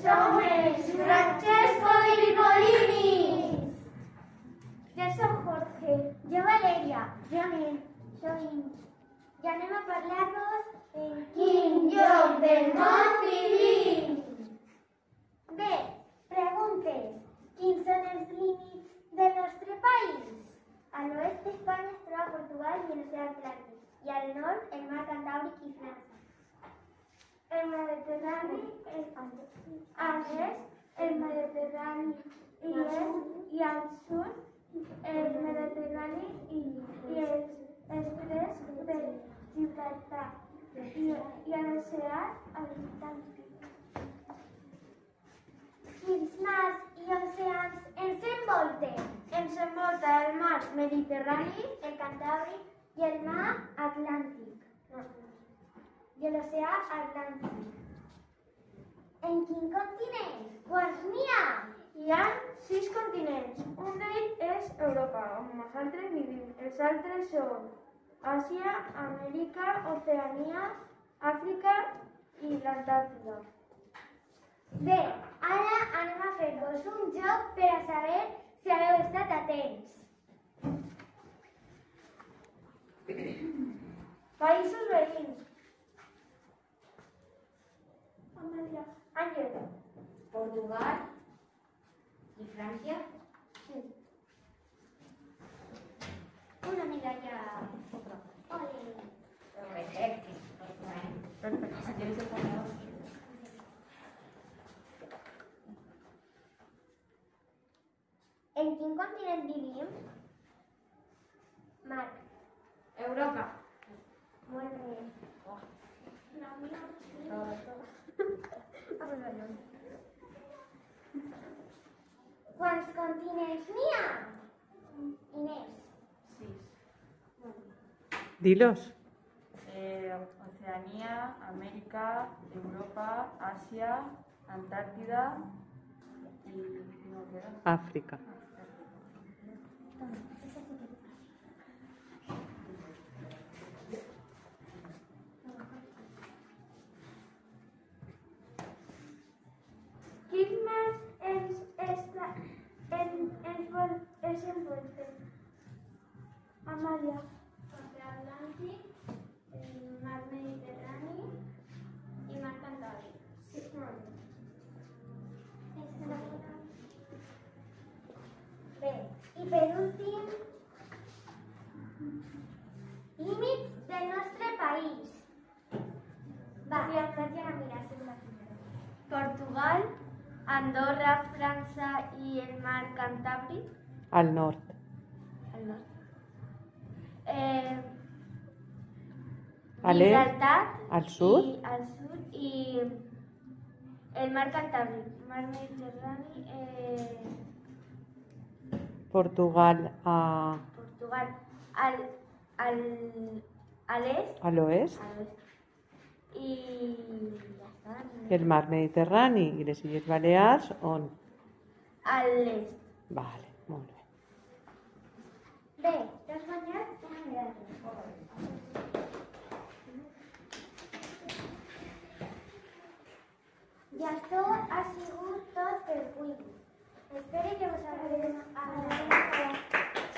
Som els Francesco i Molinis. Jo soc Jorge. Jo Valeria. Jo Nel. I anem a parlar-vos en Quin lloc del món vivim? Bé, preguntes. Quins són els límits del nostre país? A l'oest d'Espanya es troba Portugal i l'oceà Atlàntic, i al nord el mar Cantàbric i França. El Mediterrani a l'est, el Mediterrani i al sud, el Mediterrani i els estrets de Gibraltar i a l'oceà Atlàntic. Quins mars i oceans ens envolten? Ens envolta el mar Mediterrani, el Cantàbric i el mar Atlàntic. I l'oceà Atlàntic. En quin continent? Quants n'hi ha? Hi ha 6 continents. Un d'ells és Europa, on nosaltres vivim. Els altres són Àsia, Amèrica, Oceania, Àfrica i l'Antàrtida. Bé, ara anem a fer-vos un joc per a saber si haveu estat atents. Països veïns. Àngel. Portugal i França. Una medalla. Ole. Perfecte. En quin continent vivim? Marc. Europa. Molt bé. Quants continents n'hi ha? Inés. 6. Dilos. Oceania, Amèrica, Europa, Àsia, Antàrtida i no queda. Àfrica. Quins mars ens envolten? Amàlia. L'oceà Atlàntic, el mar Mediterrani i mar Cantàbric. Sí, molt bé. Bé, i per últim, límits del nostre país. Va, Tatiana, mira, és la primera. Portugal, Andorra, França i el mar Cantàbric. Al nord. Al nord. A l'est. Gibraltar. Al sud. Al sud i el mar Cantàbric, mar Mediterrani, Portugal a Portugal, a l'est, l'oest. a l'oest. I ja està. El mar Mediterrani i les Illes Balears on? A l'est. Vale, molt bé. Bé, t'has guanyat una medalla. I això ha sigut tot per avui. Espero que us hagi agradat.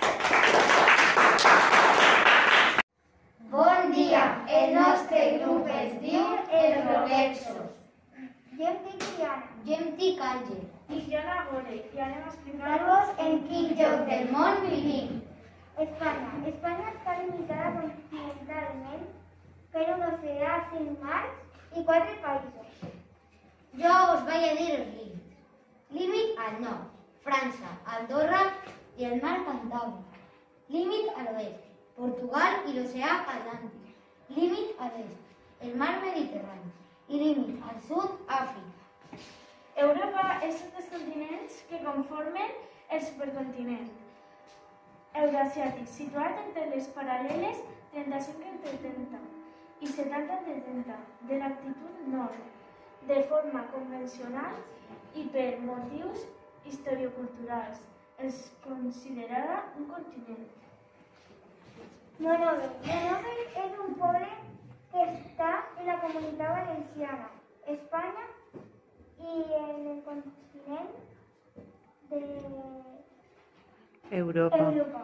Bon dia, el nostre grup es diu Els Rolexos. Jo em dic Diana. Jo em dic Àngel. I jo la Gore, i anem a Explicar-vos En quin lloc del món vivim? Espanya. Espanya està limitada continentalment per un oceà, 5 mars i 4 països. Jo us vaig a dir els límits. Límit al nord, França, Andorra i el mar Cantàbric. Límit a l'oest, Portugal i l'oceà Atlàntic. Límit a l'est, el mar Mediterrani. I límit al sud, Àfrica. Europa és un dels continents que conformen el supercontinent eurasiàtic, situat entre les paral·leles 35 entre 30 i 70 entre 30 de l'actitud nord, de forma convencional i per motius historioculturals. És considerada un continent. Monòver. Monòver és un poble que està en la Comunitat Valenciana, Espanya Y en el continente de Europa. Europa.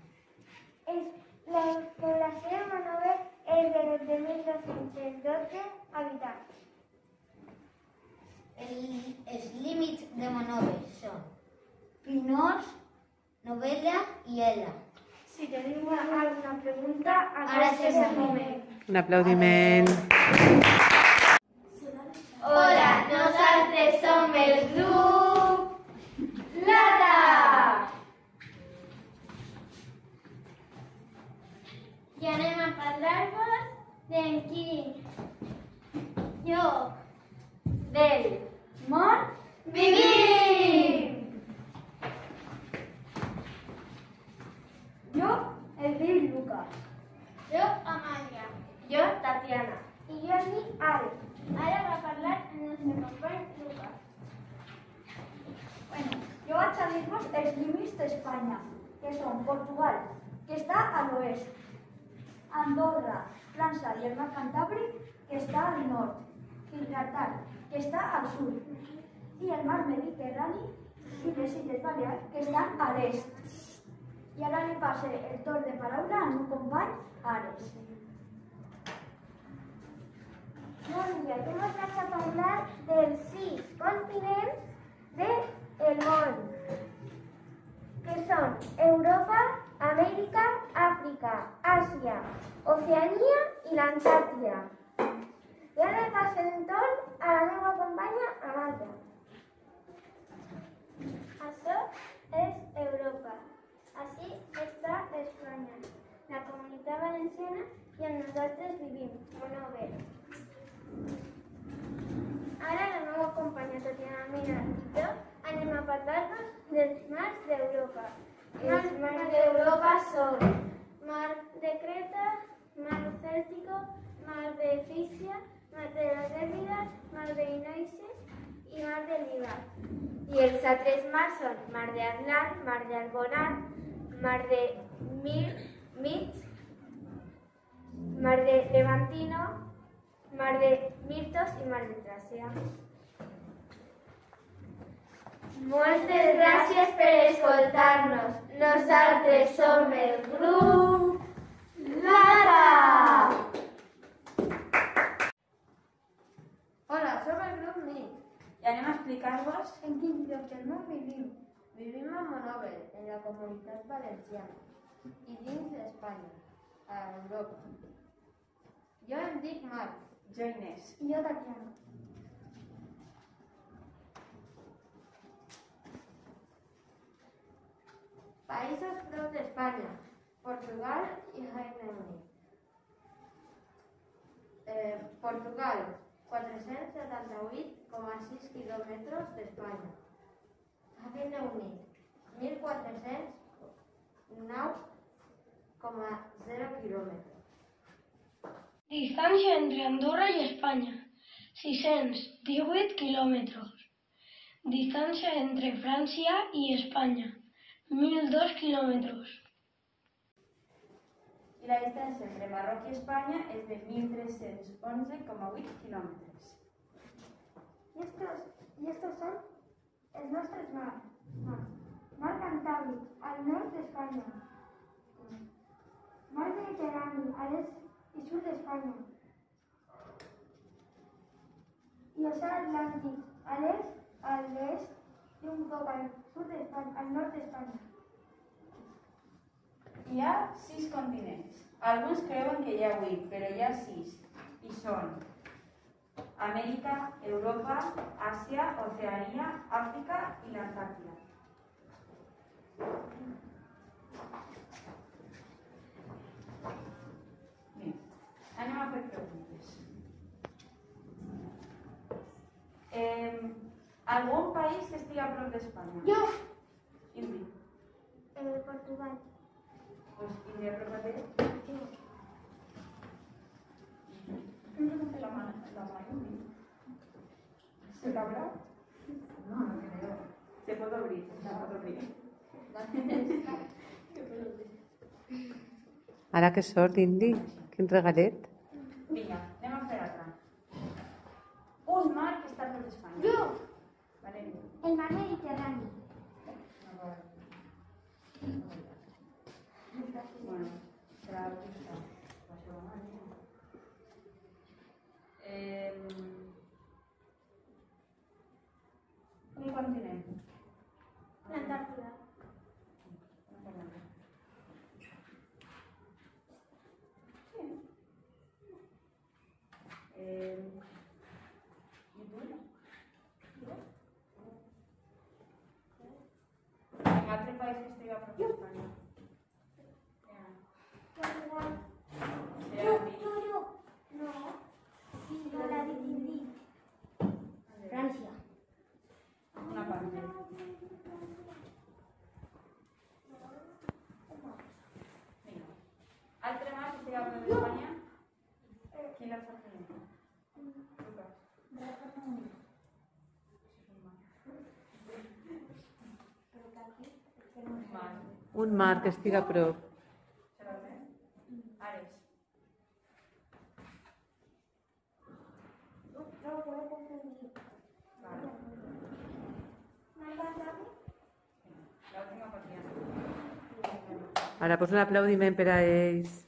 La población de Manover es de 12.212 habitantes. Els límits de Manover són Pinós, Novella i Ela. Si teniu alguna pregunta, Ara és el moment. Un aplaudiment. Hola, nosaltres som el grup Lata! I anem a parlar-vos d'en quin lloc del món vivim! Jo em dic Lucas. Jo, Amàlia. Jo, Tatiana. I jo em dic Ale. Ara va parlar el nostre company Lucas. Jo vaig a dir-vos els límits d'Espanya, que són Portugal, que està a l'oest, Andorra, França i el mar Cantàbric, que està al nord, Gibraltar, que està al sud, i el mar Mediterrani i les Illes Balears, que estan a l'est. I ara li passe el torn de paraula al meu company Ares. Bon dia, tu mos vas a parlar dels 6 continents del món, que són Europa, Amèrica, Àfrica, Àsia, Oceania i l'Antàrtida. I ara passo el torn a la meva companya Amàlia. Això és Europa. Així està Espanya, la Comunitat Valenciana i on nosaltres vivim, Manover. Ara la meva companya Tatiana Mina i jo anem a parlar-vos dels mars d'Europa. Els mars d'Europa són mar de Creta, mar Céltico, mar de Frígia, mar de les Hèbrides, mar d'Inoises i mar de Líbar. I els altres mars són mar d'Atlant, mar d'Alboran, mar de Mig, mar de Levantino, mar de Mirtos i mar de Tràcia. Moltes gràcies per escoltar-nos. Nosaltres som el grup Lata! Hola, som el grup MIT. I anem a explicar-vos En quin lloc del món vivim? Vivim a Manover, en la Comunitat Valenciana, i dins d'Espanya, a Europa. Jo em dic Marc. jo Inés. I jo, Tatiana. Països prop d'Espanya, Portugal i Regne Unit. Portugal, 478,6 quilòmetres d'Espanya. Regne Unit, 1.409,0 quilòmetres. Distancia entre Andorra y España, 618 kilómetros. Distancia entre Francia y España, 1002 kilómetros. I la distància entre Marroc i Espanya és de 1.311,8 quilòmetres. Y estos son los nuestros mares. Mar Cantábrico, al norte de España. Mar Mediterráneo, al este y sur de España. Y Océano Atlántico, al oeste y un poco al sur de España, al norte de España. Hi ha 6 continents. Alguns creuen que hi ha 8, però hi ha 6. I són Amèrica, Europa, Àsia, Oceania, Àfrica i l'Antàrtida. Bé, anem a fer preguntes. Algun país que estigui a prop d'Espanya? Yo, Indi. Portugal. Pues Indi, apropate. La mano, Indi. ¿Se cabrá? No, no creo. Se puede abrir, se puede abrir. Ara que sort, Indi. Quin regalet. Vinga, anem a fer altra. Un mar que està a prop d'Espanya. Yo, Altre mar que estigui a prop d'Espanya? Qui l'ha fet primer? Lucas. Mar. Un mar que estigui a prop. Sabeu, Ares. Vale. L'última partida. Ara, pues un aplaudiment per a ells.